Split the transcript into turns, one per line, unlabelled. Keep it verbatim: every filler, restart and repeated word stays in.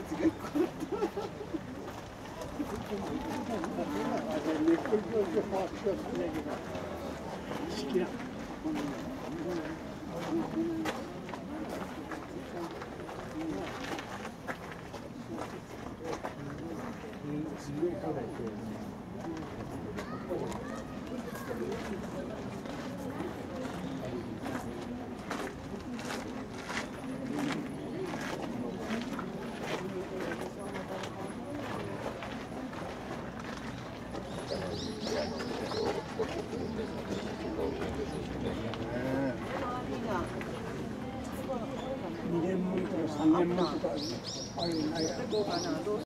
にねんもんとかさんねんもんとかあるんないや。